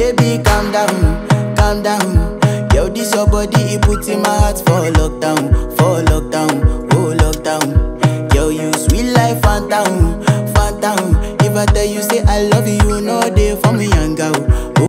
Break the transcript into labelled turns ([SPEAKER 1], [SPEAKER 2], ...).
[SPEAKER 1] Baby, calm down, calm down. Yo, this your body, it puts in my heart for lockdown,